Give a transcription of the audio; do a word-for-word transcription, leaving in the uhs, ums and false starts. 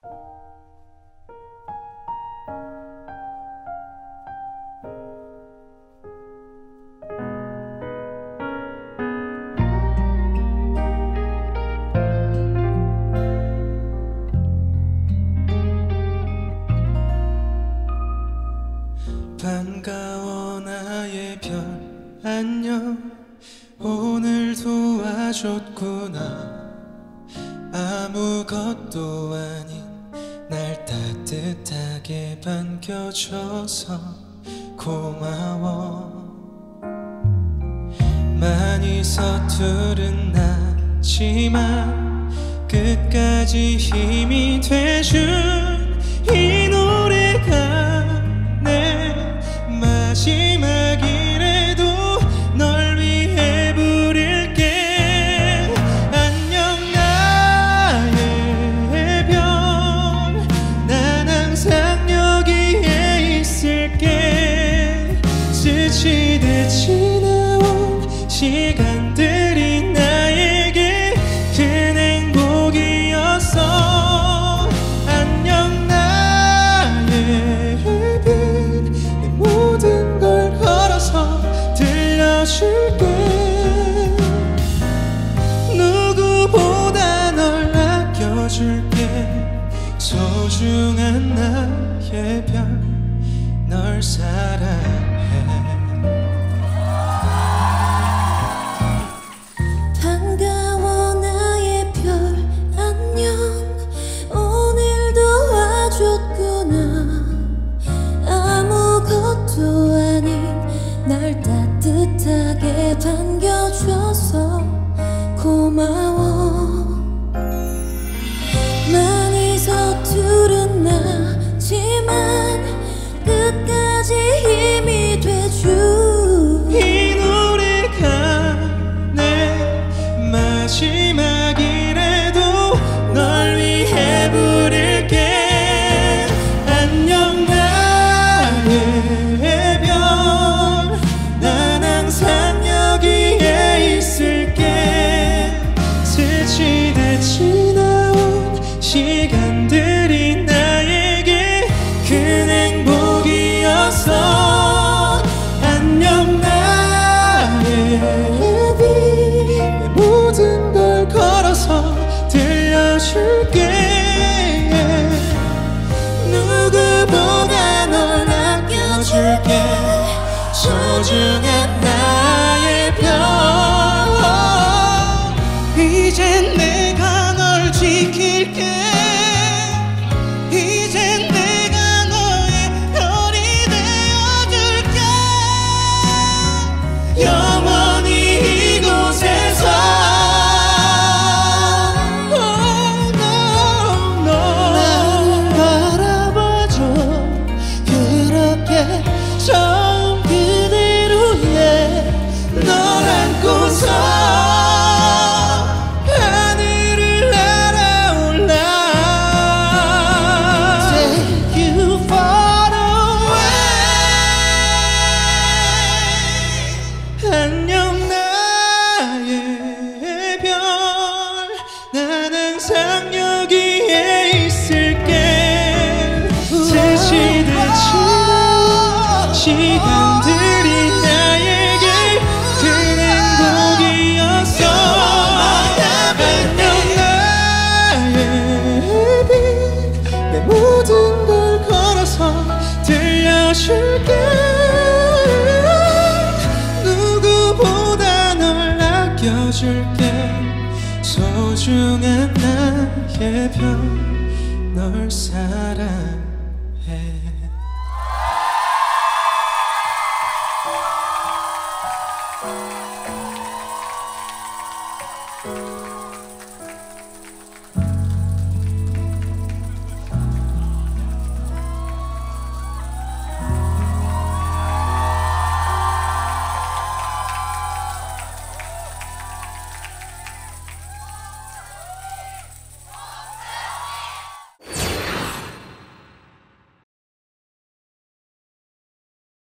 반가워 나의 별 안녕 오늘도 와줬구나 아무것도 아닌 날 따뜻하게 반겨줘서 고마워 많이 서투른 나지만 끝까지 힘이 돼준 이 노래가 마지막이라도 널 위해 부를게 안녕 나의 별 난 항상 여기에 있을게 스치듯 지나온 시간들이 나에게 큰 행복이었어 안녕 나의 모든 걸 걸어서 들려줄게 누구보다 널 아껴줄게 소중한 나의 별 널 사랑해 반가워 나의 별 안녕 오늘도 와줬구나 아무것도 아닌 날 따뜻하게 반겨줘서 고마워 많이 서투른 나지만 끝까지 힘이 돼준 이 노래가 내 마지막이라도 널 위해 부를게 안녕 나의 별 난 항상 여기에 있을게 스치듯 지나온 시간들이 나에게 큰 행복이었어 안녕 나의 빛 내 모든 걸 걸어서 들려줄게 누구보다 널 아껴줄게 소중한 나의 별 이젠 내가 널 지킬게 이젠 내가 너의 별이 되어줄게 영원히 이곳에서 oh, no, no. 나를 바라봐줘 그렇게 처음 그대로의 널 안고서 하늘을 날아올라 Take you far away 안녕 나의 별 난 항상 여기에 있을게 스치듯 지나온 시간들이 나에게 큰 행복이었어 안녕 나의 빛 내 모든 걸 걸어서 들려줄게 누구보다 널 아껴줄게 소중한 나의 별 널 사랑해